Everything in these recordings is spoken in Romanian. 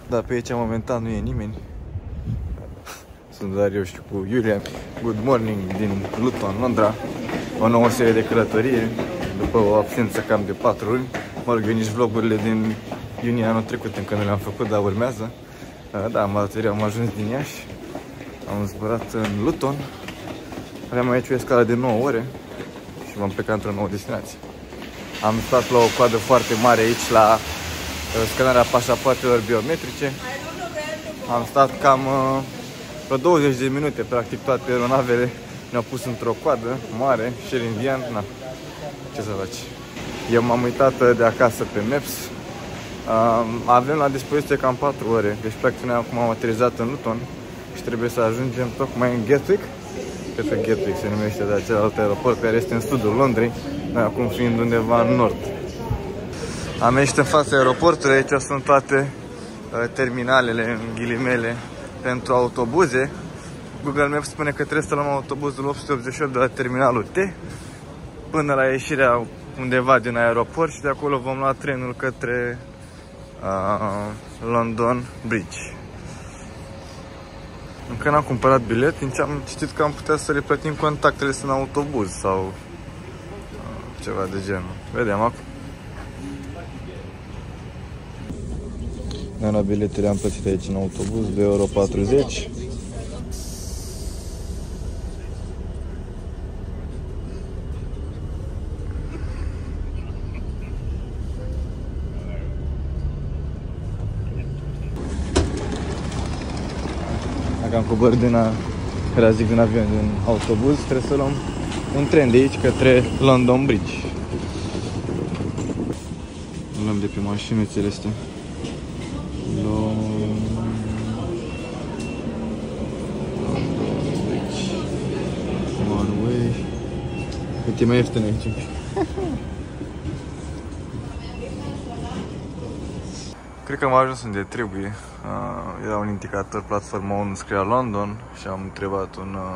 Dar pe aici momentan nu e nimeni. Sunt doar eu și cu Iulia. Good morning din Luton, Londra. O nouă serie de călătorie. După o absență cam de 4 luni. Mă rog, eu nici vlogurile din iunie anul trecut încă nu le-am făcut, dar urmează. Da, am ajuns din Iași. Am zburat în Luton. Aveam aici o escală de 9 ore și vom pleca într-o nouă destinație. Am stat la o coadă foarte mare aici la scanarea pașapoartelor biometrice. Am stat cam vreo 20 de minute, practic toate aeronavele ne-au pus într-o coadă mare și indian, na, ce să faci. Eu m-am uitat de acasă pe Maps. Avem la dispoziție cam 4 ore, deci practic noi acum am aterizat în Luton și trebuie să ajungem tocmai în Gatwick. Cred că Gatwick se numește de celălalt aeroport care este în sudul Londrei, noi acum fiind undeva în nord. Am ieșit în fața aeroportului, aici sunt toate terminalele, în ghilimele, pentru autobuze. Google Maps spune că trebuie să luăm autobuzul 888 de la terminalul T până la ieșirea undeva din aeroport și de acolo vom lua trenul către London Bridge. Încă n-am cumpărat bilet, nici am citit că am putea să le plătim contactele în autobuz sau ceva de genul. Vedem acum. Noi la biletele am plătit aici în autobuz, 2,40 €. Dacă am coborât din avion, din autobuz, trebuie să luăm un tren de aici către London Bridge. Luăm de pe mașinuțele astea. London Bridge. One way. Uite, mai ieftin aici. Cred că am ajuns unde trebuie. Era un indicator, platforma 1 scria London și am întrebat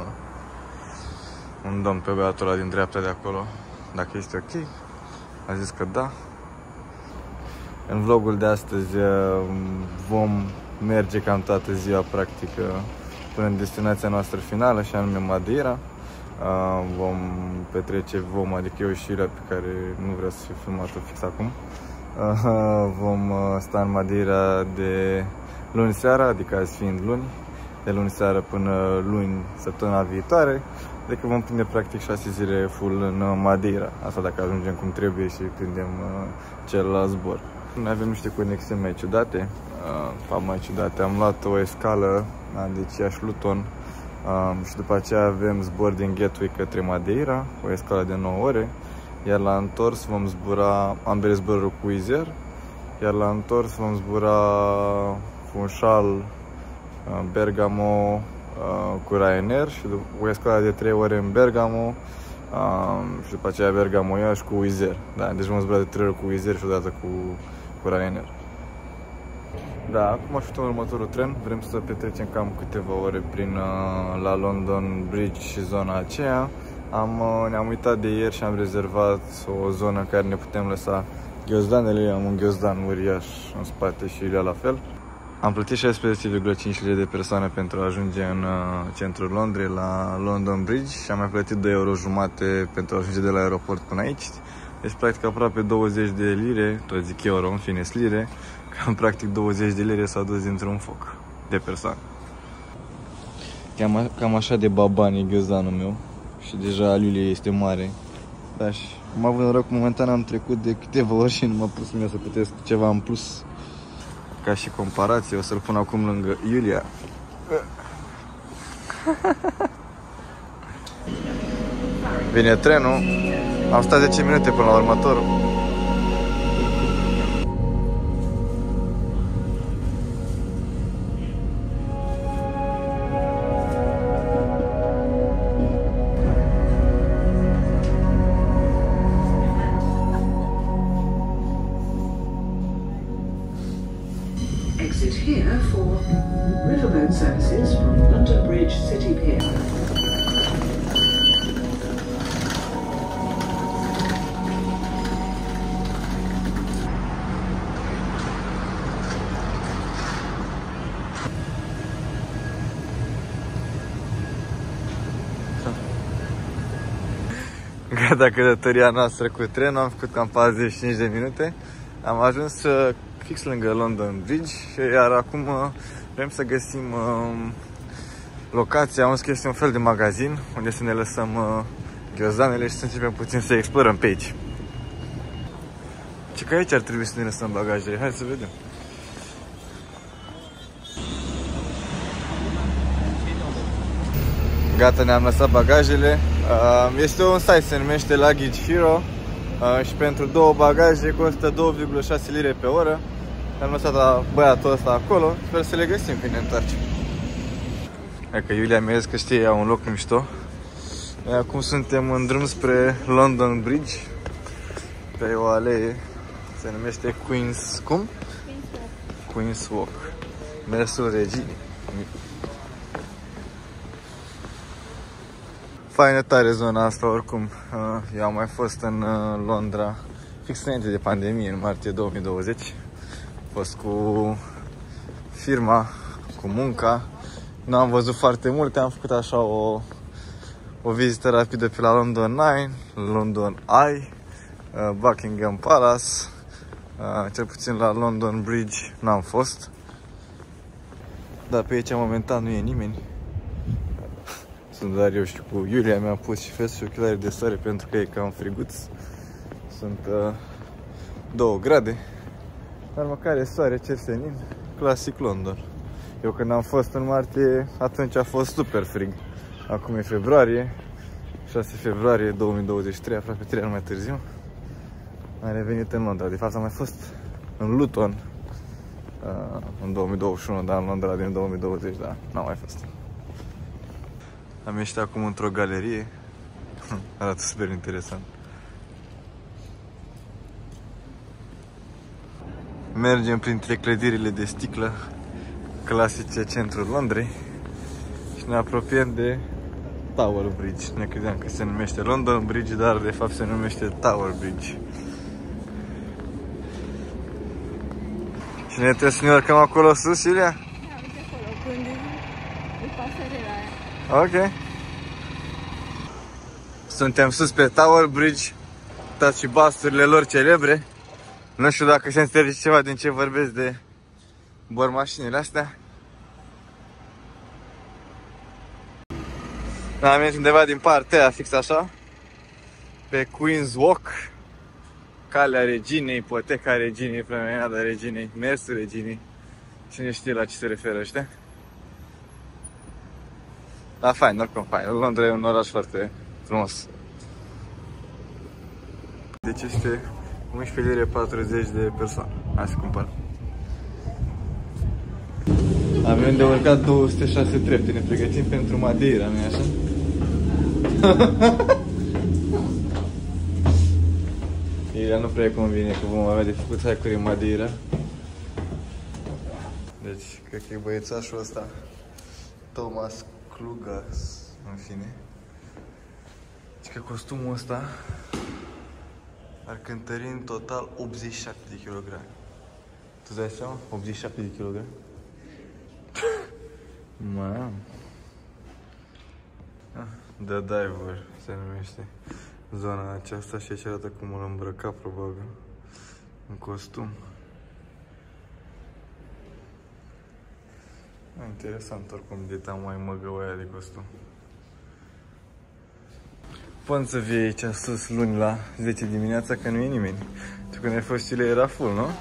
un domn pe băiatul ăla din dreapta de acolo dacă este ok. A zis că da. În vlogul de astăzi vom merge cam toată ziua practic până în destinația noastră finală și anume Madeira. Vom petrece, adică eu și Iulia, pe care nu vrea să fie filmată fix acum. Vom sta în Madeira de luni seara, adică azi fiind luni, de luni seara până luni săptămâna viitoare. Adică vom prinde practic 6 zile full în Madeira. Asta dacă ajungem cum trebuie și prindem celălalt zbor. Noi avem niște conexiuni mai ciudate, Am luat o escală, deci Iași Luton, și după aceea avem zbor din Gatwick către Madeira, o escală de 9 ore. Iar la întors vom zbura ambele zboruri cu Wizz Air, iar la întors vom zbura Funchal, Bergamo cu Ryanair și o escală de 3 ore în Bergamo și după aceea Bergamo Iași cu Wizz Air. Da, deci vom zbura de 3 ore cu Wizz Air și odată cu Ryanair. Da, acum așteptăm următorul tren, vrem să petrecem cam câteva ore la London Bridge și zona aceea. Ne-am uitat de ieri și am rezervat o zonă în care ne putem lăsa ghiozdanele. Eu am un ghiozdan uriaș în spate și Iulia la fel. Am plătit 16,5 lei de persoană pentru a ajunge în centrul Londrei, la London Bridge, și am mai plătit 2,50 € pentru a ajunge de la aeroport până aici. Deci practic aproape 20 de lire, tot zic euro, în fine lire, cam practic 20 de lire s-au dus dintr-un foc de persoană. Cam așa de baban e ghiozdanul meu. Și deja al Iuliei este mare. Da, și am avut noroc, momentan am trecut de câteva ori și nu m-a pus mie să plătesc ceva în plus. Ca și comparație, o să-l pun acum lângă Iulia. Vine trenul. Am stat 10 minute până la următorul. Exit here for riverboat services from London Bridge City Pier. gata călătoria noastră cu trenul, am făcut cam 45 de minute. Am ajuns fix lângă London Bridge și iar acum vrem să găsim locația, am zis că este un fel de magazin unde să ne lăsăm ghiozdanele și să începem puțin să explorăm pe aici. Ce că aici ar trebui să ne lăsăm bagajele, hai să vedem. Gata, ne-am lăsat bagajele. Este un site, se numește Luggage Hero și pentru 2 bagaje costă 2,6 lire pe oră. Ne-am lăsat la băiatul ăsta acolo, sper să le găsim când ne întoarcem. Hai că Iulia mi-a zis că știe ea un loc mișto. Acum suntem în drum spre London Bridge, pe o alee, se numește Queen's, cum? Queen's Walk, mersul reginei. Faină tare zona asta oricum. Eu am mai fost în Londra fix înainte de pandemie, în martie 2020. Am fost cu firma, cu munca. Nu am văzut foarte multe, am făcut așa o vizită rapidă pe la London 9, London Eye, Buckingham Palace, cel puțin la London Bridge n-am fost. Dar pe aici momentan nu e nimeni. Sunt doar eu și cu Iulia, mi-am pus și fes și ochelari de soare pentru că e cam friguț. Sunt 2 grade, dar măcar e soare, cer senin, clasic London. Eu când am fost în martie, atunci a fost super frig. Acum e februarie, 6 februarie 2023, aproape 3 ani mai târziu. Am revenit în Londra, de fapt am mai fost în Luton în 2021, dar în Londra din 2020, da, n-am mai fost. Am ieșit acum într-o galerie, arată super interesant. Mergem printre clădirile de sticlă clasice centrul Londrei și ne apropiem de Tower Bridge. Ne credeam că se numește London Bridge, dar de fapt se numește Tower Bridge. Și ne trebuie să ne urcăm acolo sus, Iulia? Da, uite acolo, unde e pasarela aia. Ok. Suntem sus pe Tower Bridge, uitați și basturile lor celebre. Nu știu dacă se înțelege ceva din ce vorbesc de bormașinile astea. Am mers undeva din partea aia, fix așa, pe Queen's Walk, calea reginei, ipoteca reginei, promenada reginei, mersul reginei. Cine știe la ce se referă ăștia? Da, fain, oricum fain. Londra e un oraș foarte frumos. Deci este 11 lire 40 de persoane. Hai să cumpărăm. Avem de urcat 206 trepte, ne pregătim pentru Madeira, nu-i așa? Iulia nu prea convine că vom avea de făcut hack-uri în Madeira. Deci, cred că e băiețașul ăsta, Thomas Klugas, în fine. Deci că costumul ăsta ar cântări în total 87 de kilograme. Tu dai seama? 87 de kilograme? Mamă. The Diver se numește zona aceasta și aici arată cum îl îmbrăca probabil în costum. Interesant oricum de mai măgăuia de costum. Poți să vii aici sus luni la 10 dimineața că nu e nimeni. Tu când ai fost Chile era full, nu?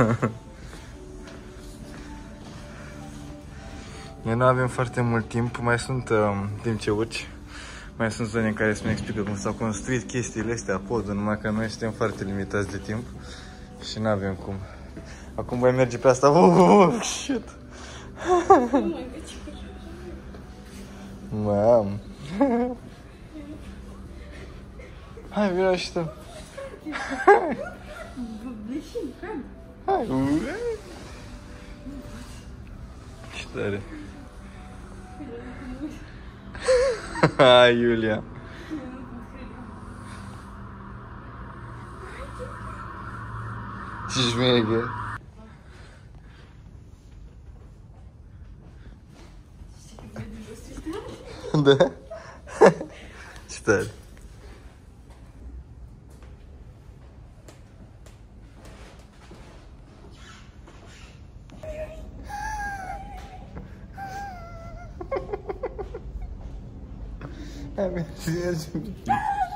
Noi nu avem foarte mult timp, mai sunt timp ce urci. Mai sunt zone în care să-mi explică cum s-au construit chestiile astea, podul, numai că noi suntem foarte limitați de timp și nu avem cum. Acum voi merge pe asta. Shit. Mam. Hai, vină și tu. Hai. Ce tare. Hai, Iulia. Ce șmeche. Da? Ce tare. Hai, mergi un pic.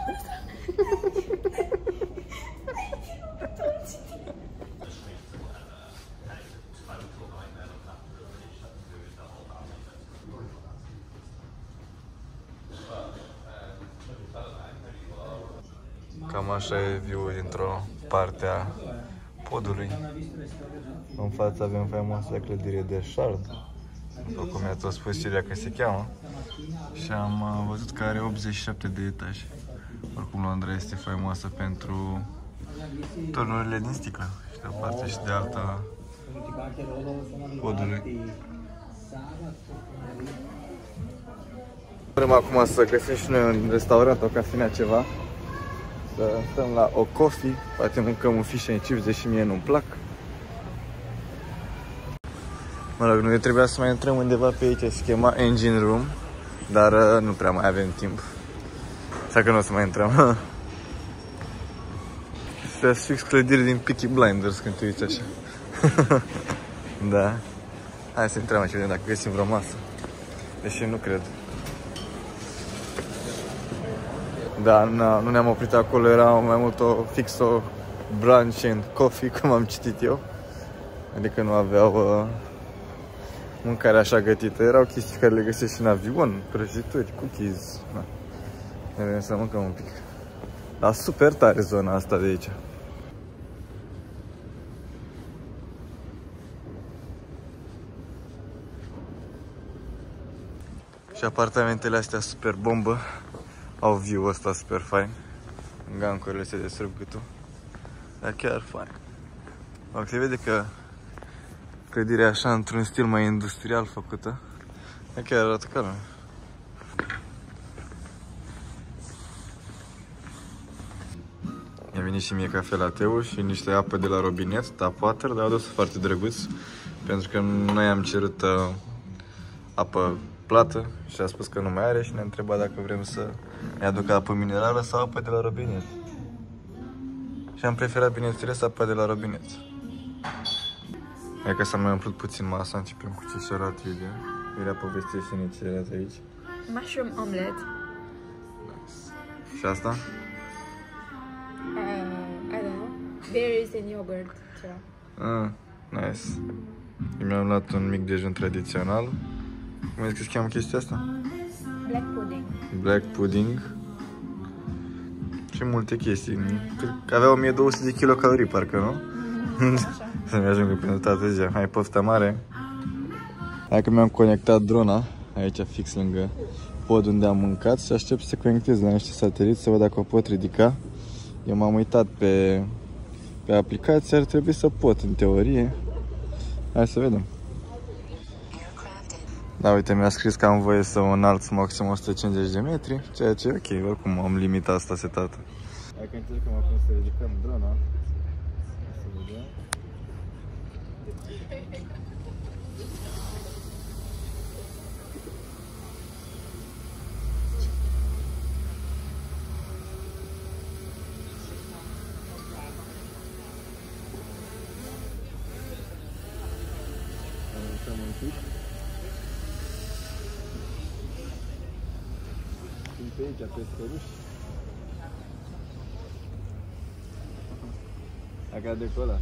Cam așa e view-ul dintr-o parte a podului. În față avem faimoasa clădire de Shard, după cum mi-a tot spus Cilia că se cheamă. Și am văzut că are 87 de etaje. Oricum Londra este faimoasă pentru turnurile din sticlă și de o parte și de alta podului. Vrem acum să găsim și noi un restaurant, o cafenea, ceva. Să stăm la o coffee, poate mâncăm un fish and chips, deși mie nu-mi plac. Mă rog, noi trebuia să mai intrăm undeva pe aici, se chema Engine Room, dar nu prea mai avem timp. Așa că nu o să mai intrăm. Astea sunt fix clădiri din Peaky Blinders când te uiți așa. Da. Hai să intrăm aici, vedem dacă găsim vreo masă. Deși nu cred. Da, nu ne-am oprit acolo, era mai mult fix o brunch and coffee, cum am citit eu. Adică nu aveau mâncare așa gătită, erau chestii care le găsești și în avion, prăjituri, cookies. Na. Ne vrem să mâncăm un pic. Dar super tare zona asta de aici. Și apartamentele astea super bombă. Au view-ul ăsta super fain. Gancurile se destrug gâtul. Dar chiar fain. Se vede că clădirea așa într-un stil mai industrial făcută. Dar chiar arată ca lumea. Mi-a venit și mie cafe latte și niște apă de la robinet, tap water, dar au dus foarte drăguț. Pentru că noi am cerut apă plată și a spus că nu mai are și ne-a întrebat dacă vrem să ne aducă apă minerală sau apă de la robinet. Și am preferat, bineînțeles, apa de la robinet. Hai că s-a mai umplut puțin masa, începem cu ce și-a arătat Iulia. Iulia povestește și ce arată aici. Mushroom omelette. Nice. Și asta? I don't know. Berries and yogurt. Nice. Eu mi-am luat un mic dejun tradițional. Cum ai zis că se cheamă chestia asta? Black pudding. Black pudding. Și multe chestii. Cred că avea 1200 de kilocalorii, parcă, nu? Să-mi ajungă pentru toată ziua. Hai, poftă mare! Hai că mi-am conectat drona aici, fix lângă pod unde am mâncat și aștept să se conectez la niște sateliți să văd dacă o pot ridica. Eu m-am uitat pe aplicație, ar trebui să pot, în teorie. Hai să vedem. Da, uite, mi-a scris că am voie să o înalț maxim 150 de metri, ceea ce e ok, oricum am limita asta setată. Hai că încercăm acum să ridicăm drona. Să vedem. Aruncăm un pic. Sunt pe aici, pe scăruși. Acá de cola.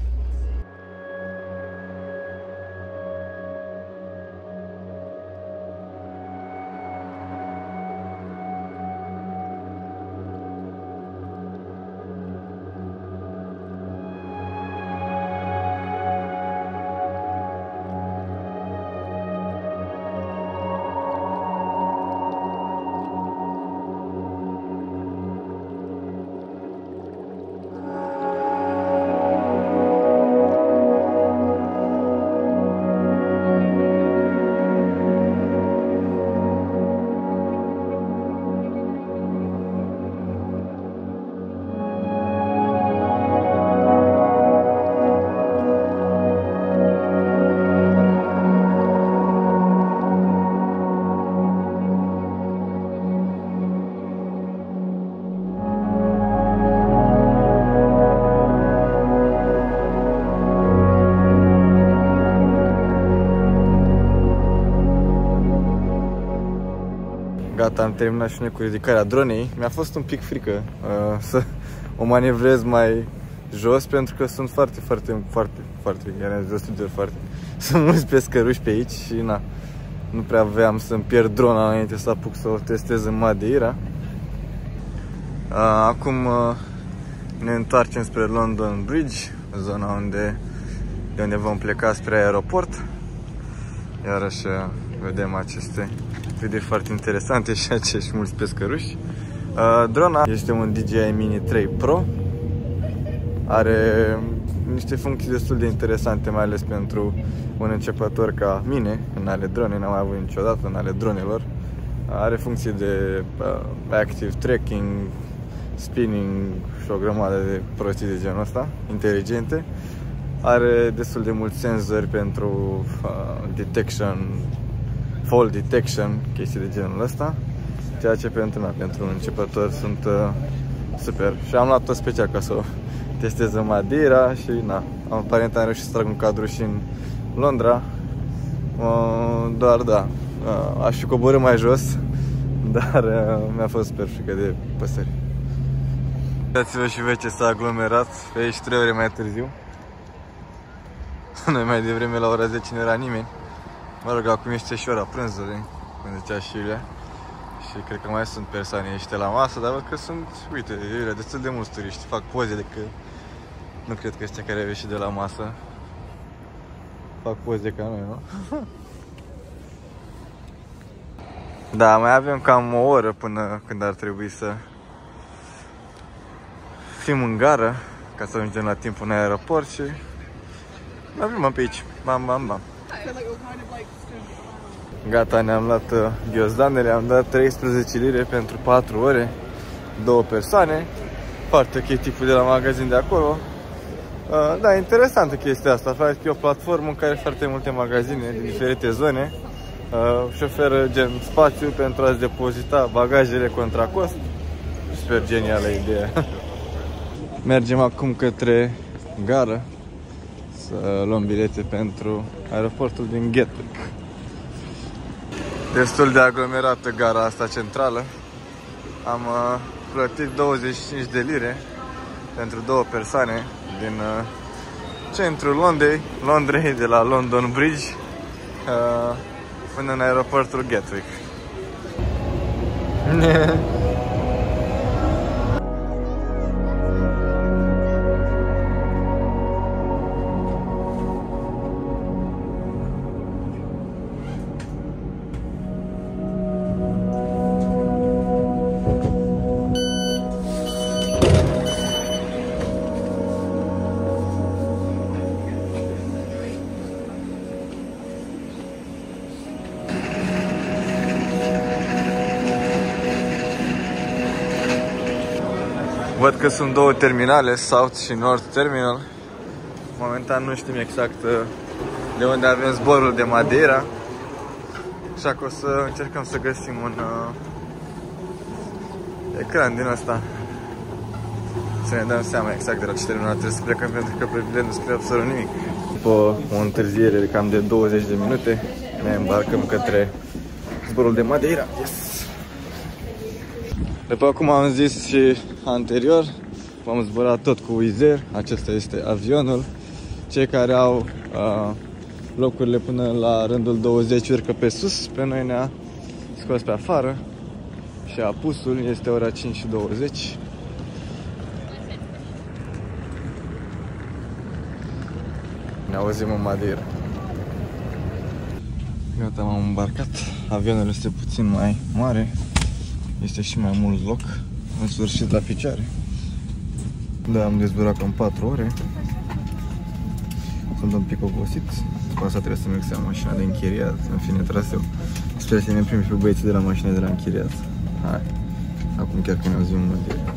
Gata, am terminat și noi cu ridicarea dronei. Mi-a fost un pic frică să o manevrez mai jos, pentru că sunt foarte, sunt mulți pescăruși pe aici și na, nu prea aveam să-mi pierd drona înainte să apuc să o testez în Madeira. Acum ne întoarcem spre London Bridge, zona de unde vom pleca spre aeroport. Iarăși vedem aceste videi foarte interesante și acești mulți pescăruși. Drona este un DJI Mini 3 Pro. Are niște funcții destul de interesante, mai ales pentru un începător ca mine în ale drone. N-am mai avut niciodată în ale dronelor. Are funcții de active tracking, spinning și o grămadă de prostii de genul ăsta, inteligente. Are destul de mulți senzori pentru detection, fall detection, chestii de genul ăsta, ceea ce pentru un începător sunt super. Și am luat-o special ca să o testez în Madeira și na, aparent am reușit să trag un cadru și în Londra. Doar da, aș fi coborât mai jos, dar mi-a fost super frică de păsări. Uitați-vă și voi ce s-a aglomerat pe aici 3 ore mai târziu. Noi mai devreme la ora 10 nu era nimeni. Mă rog, acum este și ora prânzului, cum zicea și Iulia. Și cred că mai sunt persoane ăștia la masă, dar văd că sunt, uite, Iulia, destul de mulți turiști. Fac poze de că nu cred că ăștia care au ieșit de la masă fac poze ca noi, nu? Da, mai avem cam o oră până când ar trebui să fim în gară, ca să ajungem la timp în aeroport și mai filmăm pe aici. Bam. Gata, ne-am luat ghiozdanele, am dat 13 lire pentru 4 ore, 2 persoane. Foarte ok tipul de la magazin de acolo. Da, interesantă chestia asta. Faci pe o platformă în care foarte multe magazine din diferite zone și oferă gen spațiu pentru a-ți depozita bagajele contra cost. Super genială ideea. Mergem acum către gară să luăm bilete pentru aeroportul din Gatwick. Destul de aglomerată gara asta centrală. Am plătit 25 de lire pentru 2 persoane din centrul Londrei, de la London Bridge până în aeroportul Gatwick. Văd că sunt 2 terminale, South și North Terminal. Momentan nu știm exact de unde avem zborul de Madeira, așa că o să încercăm să găsim un ecran din asta să ne dăm seama exact de la ce terminal trebuie să plecăm, pentru că pe bilet nu spune absolut nimic. După o întârziere de cam de 20 de minute ne îmbarcăm către zborul de Madeira. Yes! După cum am zis și anterior, vom zbura tot cu Wizz Air. Acesta este avionul. Cei care au locurile până la rândul 20 urcă pe sus. Pe noi ne-a scos pe afară și apusul este ora 5:20. Ne auzim în Madeira. Gata, m-am îmbarcat. Avionul este puțin mai mare, este și mai mult loc. În sfârșit la picioare. Da, am dezburat cam 4 ore. Sunt un pic obosit. După asta trebuie să merg să iau mașina de închiriat. În fine, traseu. Sper să ne primi pe băieții de la mașina de la închiriat. Hai. Acum chiar că ne auzim în Madeira.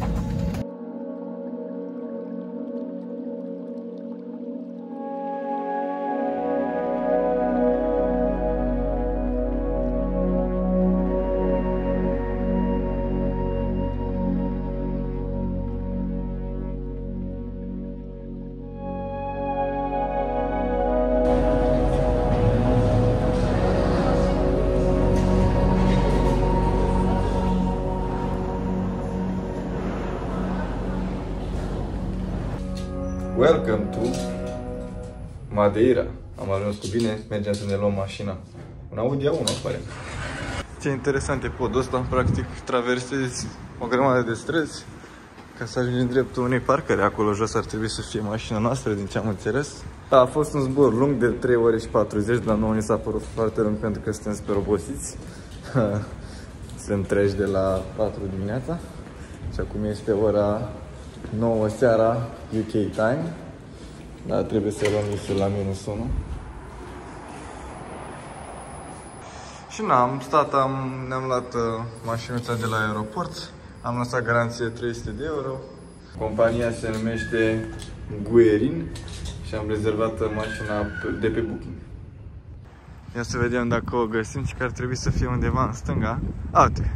Welcome to Madeira. Am ajuns cu bine, mergem să ne luăm mașina. Un Audi A1 apare. Ce interesant e podul ăsta, practic traversezi o grămadă de străzi ca să ajungi în dreptul unei parcări. Acolo jos ar trebui să fie mașina noastră, din ce am înțeles. Da, a fost un zbor lung de 3 ore și 40, dar nouă ni s-a părut foarte lung pentru că suntem super obosiți. Suntem treji de la 4 dimineața și acum este ora 9 seara UK time. Dar trebuie să luăm visul la -1. Și am stat, ne-am luat mașinuța de la aeroport. Am lăsat garanție 300 de euro. Compania se numește Guerin și am rezervat mașina de pe Booking. Ia să vedem dacă o găsim și că ar trebui să fie undeva în stânga. Uite!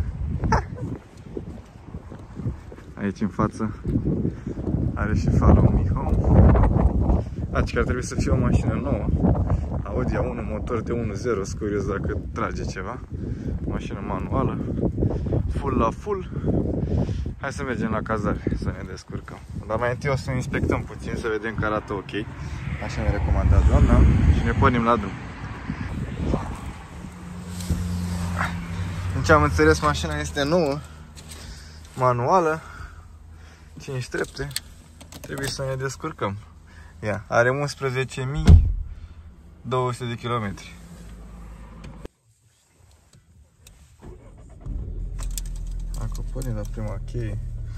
Aici în față are și Follow Me Home. Că ar trebui să fie o mașină nouă. Audi A1, motor de 1.0, sunt curios dacă trage ceva. Mașină manuală. Full la full. Hai să mergem la cazare, să ne descurcăm. Dar mai întâi o să inspectăm puțin, să vedem că arată ok. Așa ne-a recomandat doamna și ne pornim la drum. Din ce am înțeles, mașina este nouă, manuală, 5 trepte. Trebuie să ne descurcăm. Ia, are 11.200 de kilometri. Acum punem la prima cheie.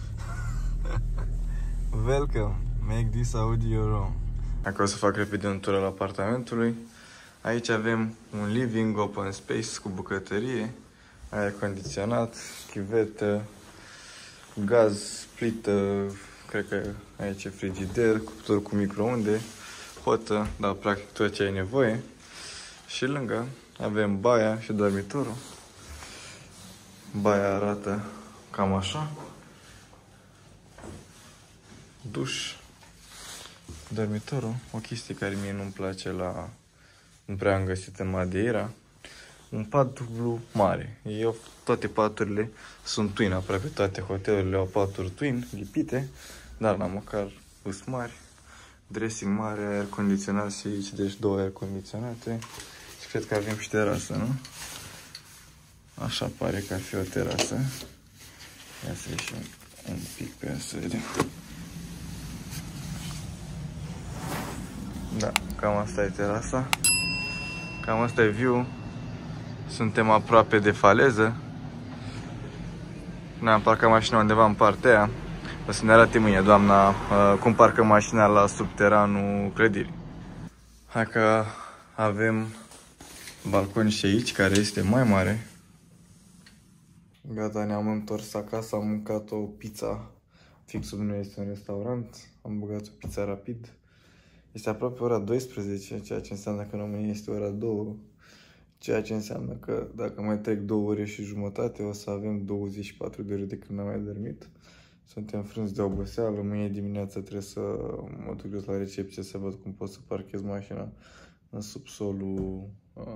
Welcome, make this Audi your own. Acum o să fac repede un tur al apartamentului. Aici avem un living, open space cu bucătărie, aer condiționat, chivetă, gaz, plită, cred că aici e frigider, cuptor cu microunde, potă, dar practic tot ce ai nevoie. Și lângă avem baia și dormitorul. Baia arată cam așa. Duș, dormitorul, o chestie care mie nu-mi place nu prea am găsit în Madeira. Un pat dublu mare. Toate paturile sunt twin, aproape toate hotelurile au paturi twin, lipite, dar la măcar sunt mari. Dressing mare, aer condiționat și aici, deci 2 aer condiționate. Și cred că avem și terasă, nu? Așa pare că ar fi o terasă. Ia să ieșim un pic pe ea să vedem. Da, cam asta e terasa. Cam asta e view. Suntem aproape de faleză. Ne-am parcat mașina undeva în partea aia. O să ne arate mâine doamna cum parcă mașina la subteranul clădirii. Hai că avem balcon și aici, care este mai mare. Gata, ne-am întors acasă, am mâncat o pizza. Fix sub noi este un restaurant. Am băgat o pizza rapid. Este aproape ora 12, ceea ce înseamnă că în România este ora 2. Ceea ce înseamnă că dacă mai trec 2 ore și jumătate, o să avem 24 de ore de când am mai dormit. Suntem frânți de oboseală. Mâine dimineața trebuie să mă duc la recepție să văd cum pot să parchez mașina în subsolul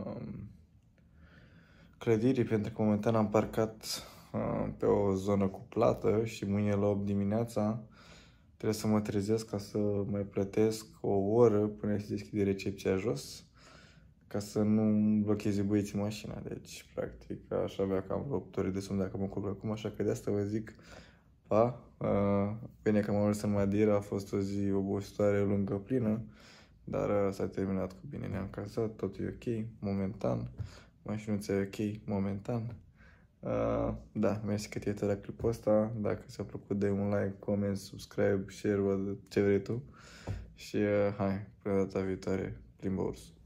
clădirii, pentru că momentan am parcat pe o zonă cu plată și mâine la 8 dimineața trebuie să mă trezesc ca să mai plătesc o oră până se deschide recepția jos, ca să nu blocheze băieții mașina. Deci, practic, aș avea cam 8 ore de somn dacă mă culc acum, așa că de asta vă zic pa. Bine că am ajuns în Madeira, a fost o zi obositoare, lungă, plină, dar s-a terminat cu bine, ne-am casat, totul e ok, momentan. Mașinuța e ok, momentan. Da, mersi că te-ai uitat la clipul ăsta. Dacă ți-a plăcut, dai un like, comment, subscribe, share, ce vrei tu. Și hai, până data viitoare, plimbă urs.